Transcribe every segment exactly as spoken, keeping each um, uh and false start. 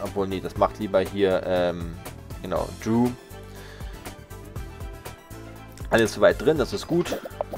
Obwohl, nee, das macht lieber hier, ähm, genau, Drew. Alles soweit drin, das ist gut.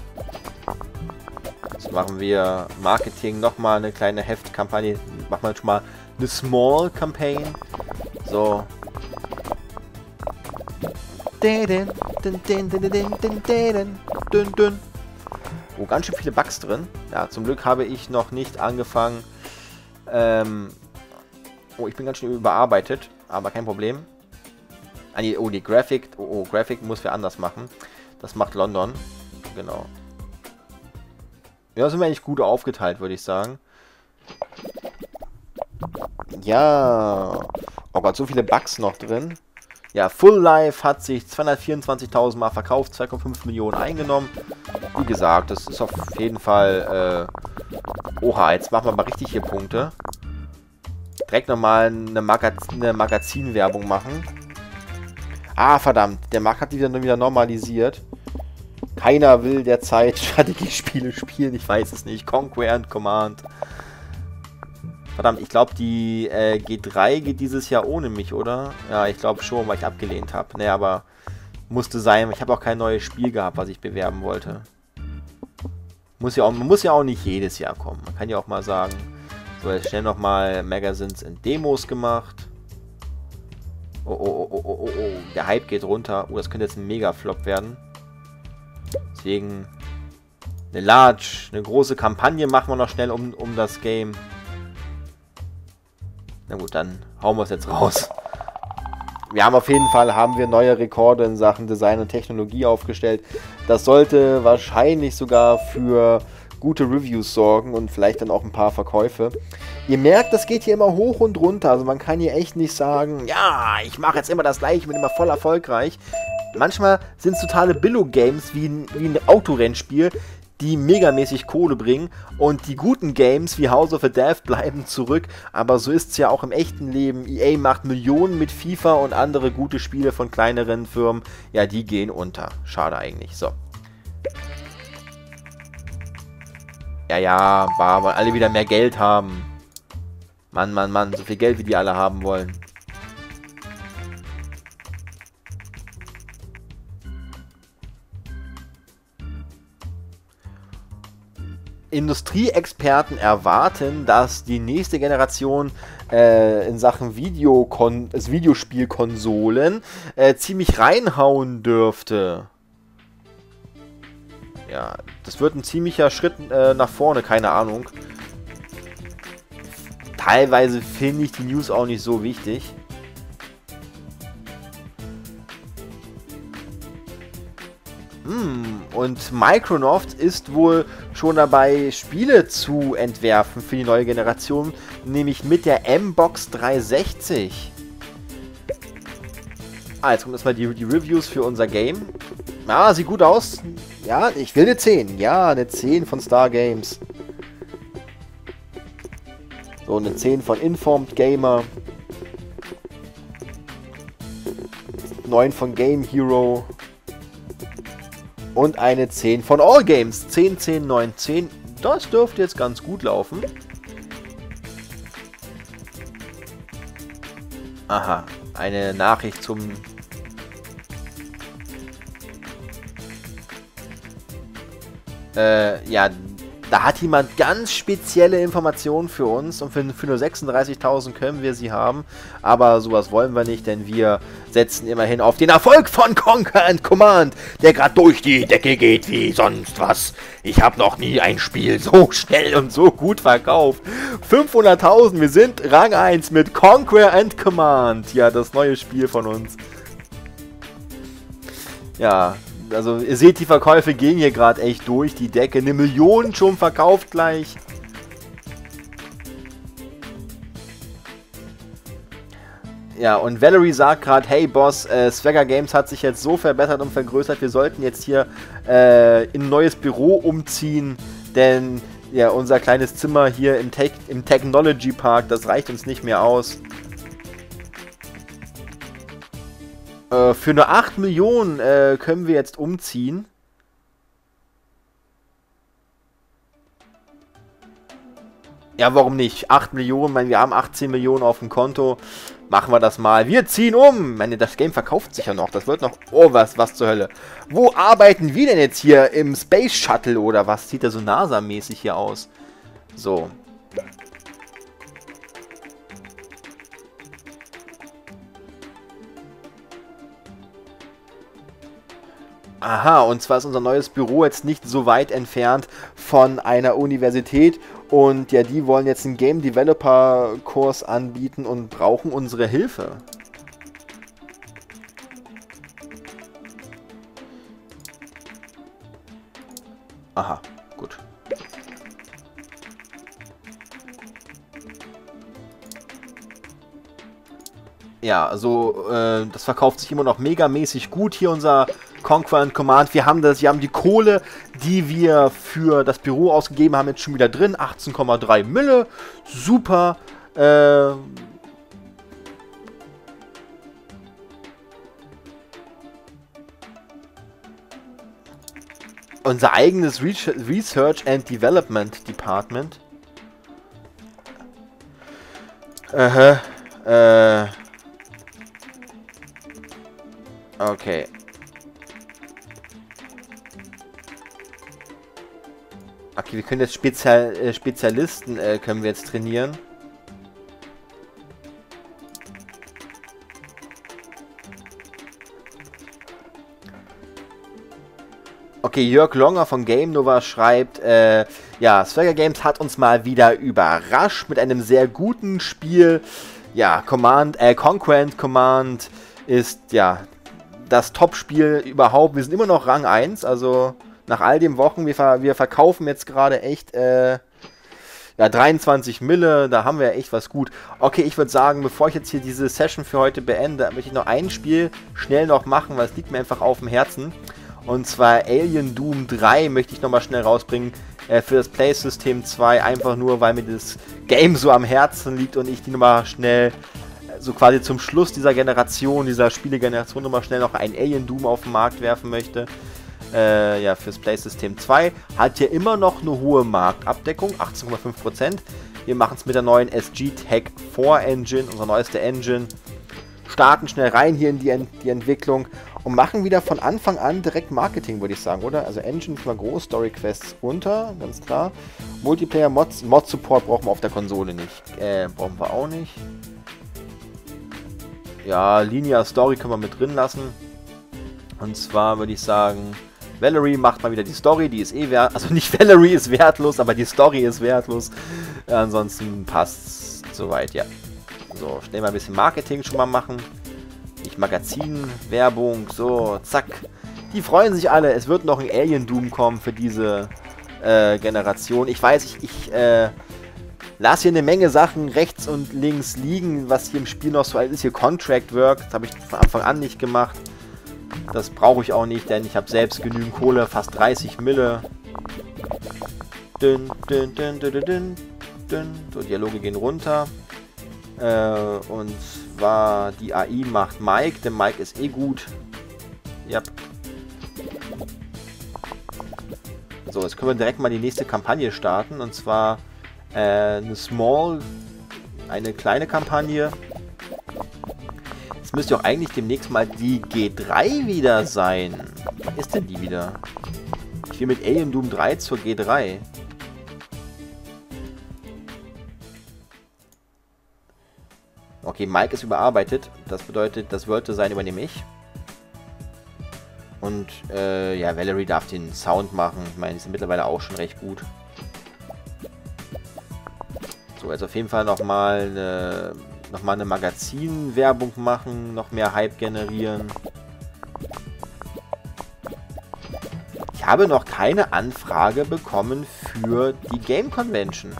Jetzt machen wir Marketing nochmal eine kleine Heftkampagne. Machen wir schon mal eine Small Campaign. So. Oh, ganz schön viele Bugs drin. Ja, zum Glück habe ich noch nicht angefangen. Ähm oh, ich bin ganz schön überarbeitet, aber kein Problem. Ah, nee, oh, die Graphic. Oh, oh, Graphic muss wir anders machen. Das macht London. Genau. Ja, sind wir eigentlich gut aufgeteilt, würde ich sagen. Ja. Oh Gott, so viele Bugs noch drin. Ja, Full Life hat sich zweihundertvierundzwanzigtausend Mal verkauft, zwei Komma fünf Millionen eingenommen. Wie gesagt, das ist auf jeden Fall... Äh, oha, jetzt machen wir mal richtig hier Punkte. Direkt nochmal eine, Magaz eine Magazinwerbung machen. Ah, verdammt. Der Markt hat wieder, wieder normalisiert. Keiner will derzeit Strategiespiele spielen. Ich weiß es nicht. Conquer and Command. Verdammt, ich glaube, die äh, G drei geht dieses Jahr ohne mich, oder? Ja, ich glaube schon, weil ich abgelehnt habe. Ne, aber musste sein. Ich habe auch kein neues Spiel gehabt, was ich bewerben wollte. Muss ja auch, man muss ja auch nicht jedes Jahr kommen. Man kann ja auch mal sagen... So, jetzt schnell nochmal Magazines und Demos gemacht. Oh, oh, oh, oh, oh, oh. Der Hype geht runter. Oh, das könnte jetzt ein Mega-Flop werden. Deswegen eine Large, eine große Kampagne machen wir noch schnell um, um das Game. Na gut, dann hauen wir es jetzt raus. Wir haben auf jeden Fall haben wir neue Rekorde in Sachen Design und Technologie aufgestellt. Das sollte wahrscheinlich sogar für gute Reviews sorgen und vielleicht dann auch ein paar Verkäufe. Ihr merkt, das geht hier immer hoch und runter. Also man kann hier echt nicht sagen, ja, ich mache jetzt immer das gleiche, ich bin immer voll erfolgreich. Manchmal sind es totale Billo-Games wie ein, wie ein Autorennspiel, die megamäßig Kohle bringen. Und die guten Games wie House of the Dead bleiben zurück. Aber so ist es ja auch im echten Leben. E A macht Millionen mit FIFA und andere gute Spiele von kleineren Firmen. Ja, die gehen unter. Schade eigentlich. So. Ja, ja, war, weil alle wieder mehr Geld haben. Mann, Mann, Mann, so viel Geld, wie die alle haben wollen. Industrieexperten erwarten, dass die nächste Generation äh, in Sachen Videokon also Videospielkonsolen äh, ziemlich reinhauen dürfte. Ja, das wird ein ziemlicher Schritt äh, nach vorne, keine Ahnung. Teilweise finde ich die News auch nicht so wichtig. Hm, und Microsoft ist wohl schon dabei, Spiele zu entwerfen für die neue Generation, nämlich mit der M-Box dreihundertsechzig. Ah, jetzt kommt erstmal die, die Reviews für unser Game. Ah, sieht gut aus. Ja, ich will eine zehn. Ja, eine zehn von Star Games. So, eine zehn von Informed Gamer. neun von Game Hero. Und eine zehn von All Games. zehn, zehn, neun, zehn. Das dürfte jetzt ganz gut laufen. Aha, eine Nachricht zum... Äh, ja, da hat jemand ganz spezielle Informationen für uns und für, für nur sechsunddreißigtausend können wir sie haben, aber sowas wollen wir nicht, denn wir setzen immerhin auf den Erfolg von Conquer and Command, der gerade durch die Decke geht wie sonst was. Ich habe noch nie ein Spiel so schnell und so gut verkauft. fünfhunderttausend, wir sind Rang eins mit Conquer and Command. Ja, das neue Spiel von uns. Ja, also ihr seht, die Verkäufe gehen hier gerade echt durch die Decke. Eine Million schon verkauft gleich. Ja, und Valerie sagt gerade, hey Boss, äh, Swagger Games hat sich jetzt so verbessert und vergrößert, wir sollten jetzt hier äh, in ein neues Büro umziehen, denn ja, unser kleines Zimmer hier im, Tech im Technology Park, das reicht uns nicht mehr aus. Äh, für nur acht Millionen äh, können wir jetzt umziehen. Ja, warum nicht? acht Millionen, wenn wir haben achtzehn Millionen auf dem Konto. Machen wir das mal. Wir ziehen um. Ich meine, das Game verkauft sich ja noch. Das wird noch... Oh, was, was zur Hölle. Wo arbeiten wir denn jetzt hier? Im Space Shuttle oder was? Sieht der so NASA-mäßig hier aus? So. Aha, und zwar ist unser neues Büro jetzt nicht so weit entfernt von einer Universität. Und ja, die wollen jetzt einen Game Developer Kurs anbieten und brauchen unsere Hilfe. Aha, gut. Ja, also äh, das verkauft sich immer noch megamäßig gut. Hier unser Conquer and Command. Wir haben das, wir haben die Kohle, die wir für das Büro ausgegeben haben, jetzt schon wieder drin. achtzehn Komma drei Mille. Super. Äh, unser eigenes Research and Development Department. Aha. Äh. Okay. Okay, wir können jetzt Spezial äh, Spezialisten äh, können wir jetzt trainieren. Okay, Jörg Longer von Game Nova schreibt, äh, ja, Swagger Games hat uns mal wieder überrascht mit einem sehr guten Spiel. Ja, Command, äh, Conquer and Command ist, ja, das Top-Spiel überhaupt. Wir sind immer noch Rang eins, also nach all den Wochen, wir, ver wir verkaufen jetzt gerade echt, äh, ja, dreiundzwanzig Mille, da haben wir echt was gut. Okay, ich würde sagen, bevor ich jetzt hier diese Session für heute beende, möchte ich noch ein Spiel schnell noch machen, weil es liegt mir einfach auf dem Herzen. Und zwar Alien Doom drei möchte ich nochmal schnell rausbringen äh, für das PlaySystem zwei, einfach nur, weil mir das Game so am Herzen liegt und ich die nochmal schnell, äh, so quasi zum Schluss dieser Generation, dieser Spielegeneration nochmal schnell noch ein Alien Doom auf den Markt werfen möchte. Äh, ja, fürs PlaySystem zwei. Hat hier immer noch eine hohe Marktabdeckung, achtzehn Komma fünf Prozent. Wir machen es mit der neuen S G Tech vier Engine, unsere neueste Engine. Starten schnell rein hier in die, Ent die Entwicklung und machen wieder von Anfang an direkt Marketing, würde ich sagen, oder? Also Engine ist mal groß, Story Quests runter, ganz klar. Multiplayer Mods, Mod Support brauchen wir auf der Konsole nicht. Äh, brauchen wir auch nicht. Ja, Linear Story können wir mit drin lassen. Und zwar würde ich sagen, Valerie macht mal wieder die Story, die ist eh wert, also nicht Valerie ist wertlos, aber die Story ist wertlos. Äh, ansonsten passt soweit, ja. So, schnell mal ein bisschen Marketing schon mal machen. Ich Magazin, Werbung, so, zack. Die freuen sich alle. Es wird noch ein Alien Doom kommen für diese äh, Generation. Ich weiß, ich, ich äh, lasse hier eine Menge Sachen rechts und links liegen, was hier im Spiel noch so alt ist. Hier Contract Work, das habe ich von Anfang an nicht gemacht. Das brauche ich auch nicht, denn ich habe selbst genügend Kohle, fast dreißig Mille. Dün, dün, dün, dün, dün, dün, dün. So, Dialoge gehen runter. Äh, und zwar die A I macht Mike, denn Mike ist eh gut. Yep. So, jetzt können wir direkt mal die nächste Kampagne starten. Und zwar äh, eine Small, eine kleine Kampagne. Jetzt müsste auch eigentlich demnächst mal die G drei wieder sein. Wann ist denn die wieder? Ich will mit Alien Doom drei zur G drei. Okay, Mike ist überarbeitet. Das bedeutet, das Wörterdesign übernehme ich. Und, äh, ja, Valerie darf den Sound machen. Ich meine, die sind mittlerweile auch schon recht gut. So, jetzt auf jeden Fall nochmal eine, noch mal eine Magazin-Werbung machen. Noch mehr Hype generieren. Ich habe noch keine Anfrage bekommen für die Game Convention.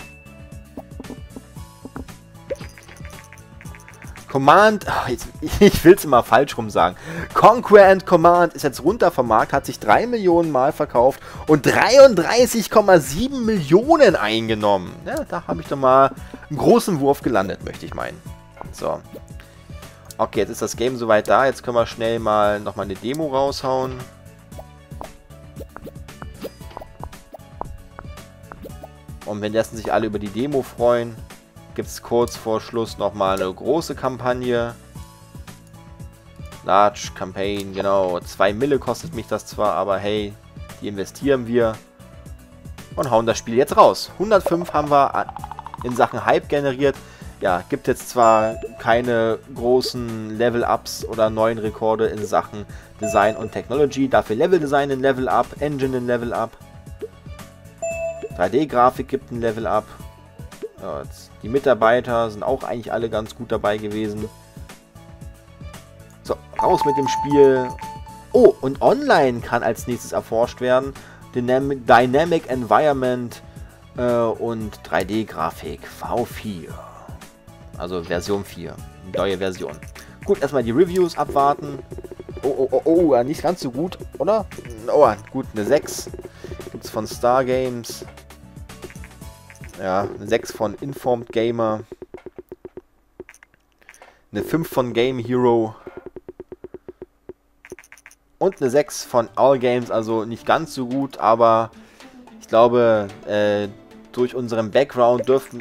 Command, ach, jetzt, ich will es immer falsch rum sagen. Conquer and Command ist jetzt runter vom Markt, hat sich drei Millionen Mal verkauft und dreiunddreißig Komma sieben Millionen eingenommen. Ja, da habe ich doch mal einen großen Wurf gelandet, möchte ich meinen. So. Okay, jetzt ist das Game soweit da. Jetzt können wir schnell mal nochmal eine Demo raushauen. Und währenddessen sich alle über die Demo freuen, gibt es kurz vor Schluss nochmal eine große Kampagne. Large Campaign, genau. zwei Mille kostet mich das zwar, aber hey, die investieren wir. Und hauen das Spiel jetzt raus. hundertfünf haben wir in Sachen Hype generiert. Ja, gibt jetzt zwar keine großen Level-Ups oder neuen Rekorde in Sachen Design und Technology. Dafür Level-Design ein Level-Up, Engine ein Level-Up. drei D-Grafik gibt ein Level-Up. Ja, die Mitarbeiter sind auch eigentlich alle ganz gut dabei gewesen. So, raus mit dem Spiel. Oh, und online kann als nächstes erforscht werden. Dynamic, Dynamic Environment äh, und drei D-Grafik V vier. Also Version vier. Neue Version. Gut, erstmal die Reviews abwarten. Oh, oh, oh, oh, nicht ganz so gut, oder? Oh, gut, eine sechs. Gibt es von Star Games. Ja, eine sechs von Informed Gamer. Eine fünf von Game Hero. Und eine sechs von All Games, also nicht ganz so gut, aber ich glaube, äh, durch unseren Background dürften...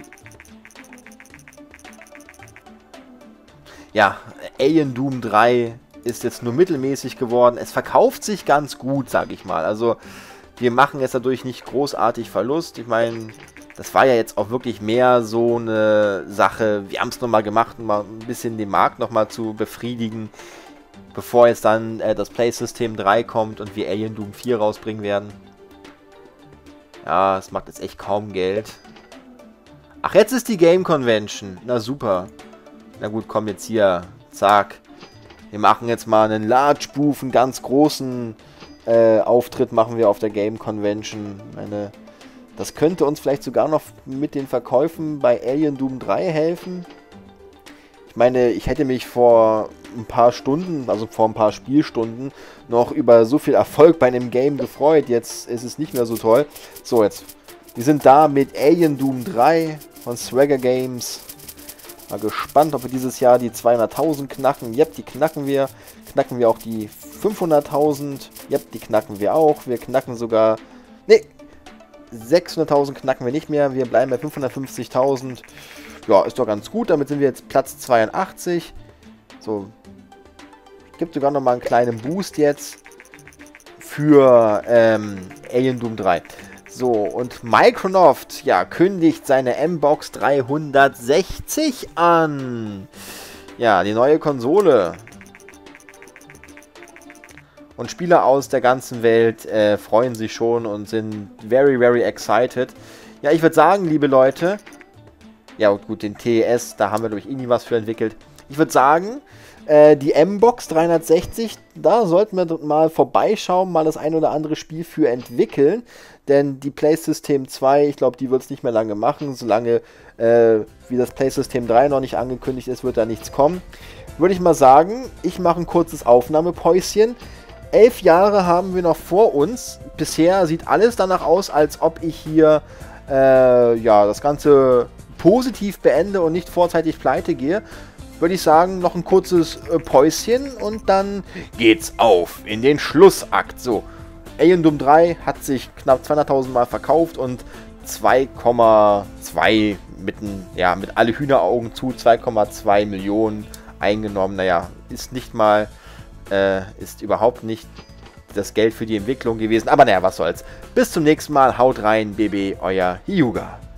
Ja, Alien Doom drei ist jetzt nur mittelmäßig geworden. Es verkauft sich ganz gut, sag ich mal. Also, wir machen jetzt dadurch nicht großartig Verlust. Ich meine, das war ja jetzt auch wirklich mehr so eine Sache. Wir haben es nochmal gemacht, um mal ein bisschen den Markt nochmal zu befriedigen, bevor jetzt dann äh, das PlaySystem drei kommt und wir Alien Doom vier rausbringen werden. Ja, es macht jetzt echt kaum Geld. Ach, jetzt ist die Game Convention. Na super. Na gut, komm jetzt hier. Zack. Wir machen jetzt mal einen Large Booth, einen ganz großen äh, Auftritt machen wir auf der Game Convention. Meine, das könnte uns vielleicht sogar noch mit den Verkäufen bei Alien Doom drei helfen. Ich meine, ich hätte mich vor ein paar Stunden, also vor ein paar Spielstunden, noch über so viel Erfolg bei einem Game gefreut. Jetzt ist es nicht mehr so toll. So, jetzt. Wir sind da mit Alien Doom drei von Swagger Games. Mal gespannt, ob wir dieses Jahr die zweihunderttausend knacken. Yep, die knacken wir. Knacken wir auch die fünfhunderttausend. Yep, die knacken wir auch. Wir knacken sogar... Ne, sechshunderttausend knacken wir nicht mehr. Wir bleiben bei fünfhundertfünfzigtausend. Ja, ist doch ganz gut. Damit sind wir jetzt Platz zweiundachtzig. So. Gibt sogar noch mal einen kleinen Boost jetzt für ähm, Alien Doom drei. So, und Microsoft, ja, kündigt seine M-Box dreihundertsechzig an. Ja, die neue Konsole. Und Spieler aus der ganzen Welt äh, freuen sich schon und sind very, very excited. Ja, ich würde sagen, liebe Leute, ja gut, den T E S, da haben wir, glaube ich, irgendwie was für entwickelt. Ich würde sagen, äh, die M-Box dreihundertsechzig, da sollten wir mal vorbeischauen, mal das ein oder andere Spiel für entwickeln. Denn die PlaySystem zwei, ich glaube, die wird es nicht mehr lange machen. Solange äh, wie das PlaySystem drei noch nicht angekündigt ist, wird da nichts kommen. Würde ich mal sagen, ich mache ein kurzes Aufnahmepäuschen. Elf Jahre haben wir noch vor uns. Bisher sieht alles danach aus, als ob ich hier äh, ja, das Ganze positiv beende und nicht vorzeitig pleite gehe. Würde ich sagen, noch ein kurzes äh, Päuschen und dann geht's auf in den Schlussakt. So. Alien Doom drei hat sich knapp zweihunderttausend Mal verkauft und zwei Komma zwei mit, ja, mit alle Hühneraugen zu zwei Komma zwei Millionen eingenommen. Naja, ist nicht mal, äh, ist überhaupt nicht das Geld für die Entwicklung gewesen. Aber naja, was soll's. Bis zum nächsten Mal. Haut rein, B B, euer Hyuga.